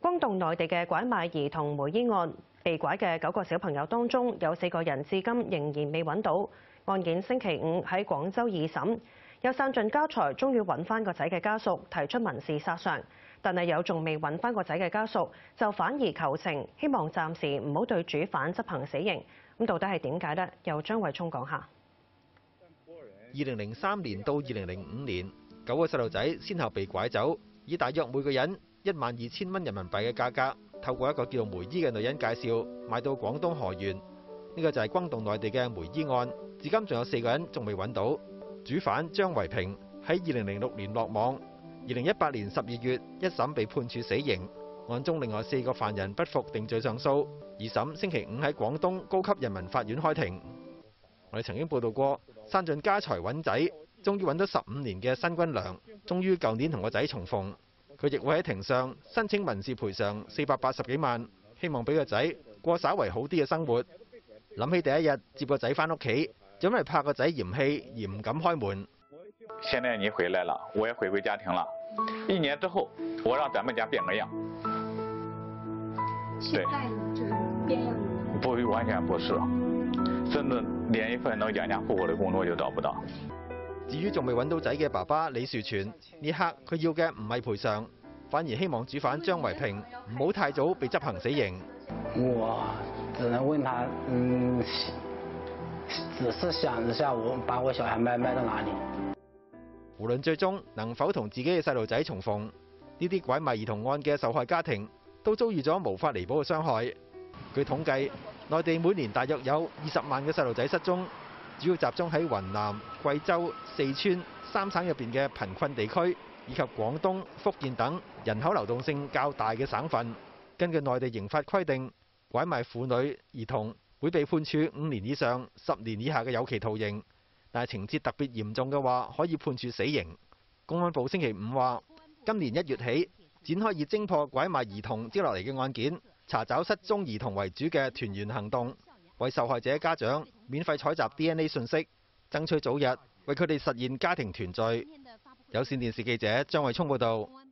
轟動內地嘅拐賣兒童梅姨案，被拐嘅9個小朋友當中，有4個人至今仍然未揾到。案件星期五喺廣州二審，有散盡家財終於揾翻個仔嘅家屬提出民事索償，但係有仲未揾翻個仔嘅家屬就反而求情，希望暫時唔好對主犯執行死刑。咁到底係點解呢？由張偉聰講下。 2003年到2005年，9個細路仔先後被拐走，以大約每個人12000蚊人民幣嘅價格，透過一個叫梅姨嘅女人介紹，買到廣東河源。呢個就係轟動內地嘅梅姨案，至今仲有4個人仲未揾到。主犯張維平喺2006年落網，2018年12月一審被判處死刑。案中另外4個犯人不服定罪上訴，二審星期五喺廣東高級人民法院開庭。我哋曾經報道過，散盡家財揾仔，終於揾到15年嘅辛君良，終於舊年同個仔重逢。佢亦會喺庭上申請民事賠償480幾萬，希望俾個仔過稍為好啲嘅生活。諗起第一日接個仔返屋企，就因為怕個仔嫌棄而唔敢開門。 現在你回來了，我也回歸家庭了。1年之後，我讓咱們家變個樣。 現在就是變樣了？ 不，完全不是，甚至連一份能養家糊口的工作都找不到。 至於仲未揾到仔嘅爸爸李樹全，呢刻佢要嘅唔係賠償，反而希望主犯張維平唔好太早被執行死刑。 我只能問他，只是想一下我把我小孩賣到哪裡。 無論最終能否同自己嘅細路仔重逢，呢啲拐賣兒童案嘅受害家庭都遭遇咗無法彌補嘅傷害。據統計，內地每年大約有20萬嘅細路仔失蹤，主要集中喺雲南、貴州、四川3省入邊嘅貧困地區，以及廣東、福建等人口流動性較大嘅省份。根據內地刑法規定，拐賣婦女、兒童會被判處5年以上10年以下嘅有期徒刑，但係情節特別嚴重嘅話，可以判處死刑。公安部星期五話，今年1月起展開以偵破拐賣兒童接落嚟嘅案件，查找失蹤兒童為主嘅團圓行動，為受害者家長免費採集 DNA 信息，爭取早日為佢哋實現家庭團聚。有線電視記者張偉聰報道。